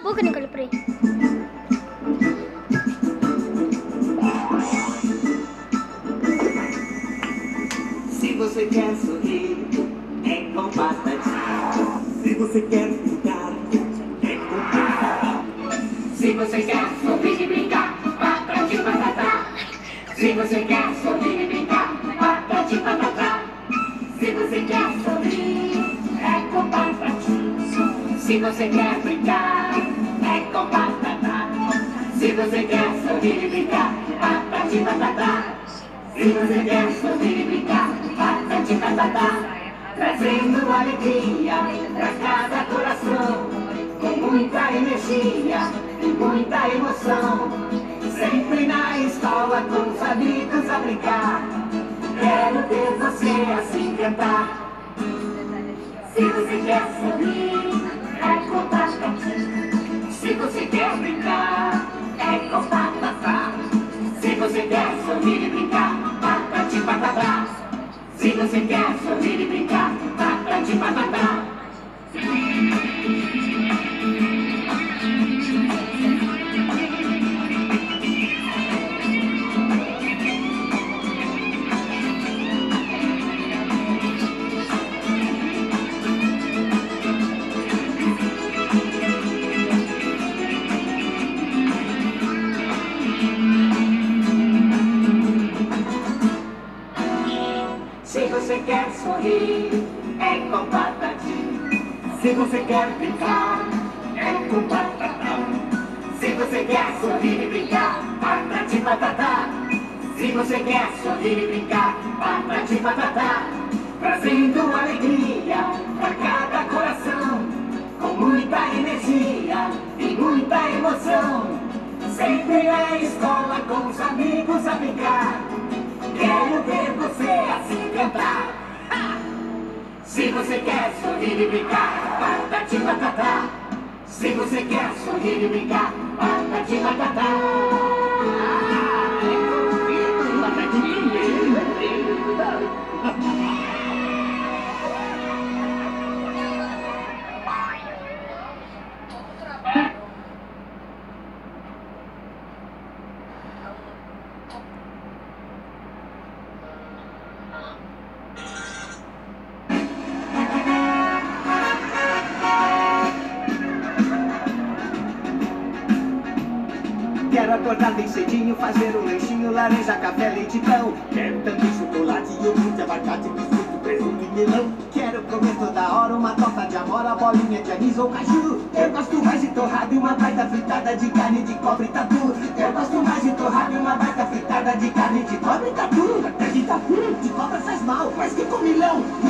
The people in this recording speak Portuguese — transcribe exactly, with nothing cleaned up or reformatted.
boca, Nicole, por aí. Se você quer sorrir, é com batatinha. Se você quer brincar, é com batata. Se você quer sorrir e brincar, patati patatá. Se você quer sorrir e brincar, patati patatá. Se você quer sorrir, é com batatinha. Se você quer brincar, é com batata. Se você quer sorrir e brincar, patati patatá. Se você quer sorrir e brincar, patati patatá. Trazendo alegria pra cada coração, com muita energia e muita emoção. Sempre na escola com os amigos a brincar. Quero ver você assim cantar. Se você quer sorrir, é com batatinha. Se você quer brincar, é com batata. Se você quer sorrir e brincar, patati patatá. Se você quer sorrir e brincar, patati patatá. Se você quer sorrir, é com batatinha. Se você quer brincar, é com batata. Se você quer sorrir e brincar, patati patatá. Se você quer sorrir e brincar, patati patatá. Trazendo alegria pra cada coração, com muita energia e muita emoção. Sempre na escola com os amigos a brincar. Quero ver você assim cantar. Ha! Se você quer sorrir e brincar, patati patatá. Se você quer sorrir e brincar, patati patatá. Quero acordar bem cedinho, fazer um lanchinho, laranja, café, leite e pão. Quero também chocolate, iogurte, abacate, biscoito, presunto e melão. Quero comer toda hora uma torta de amora, bolinha de anis ou caju. Eu gosto mais de torrada e uma baita fritada de carne de cobre e tatu. Eu gosto mais de torrada e uma baita fritada de carne de cobre e tatu. Até de tatu, de cobra faz mal, mas que comilão.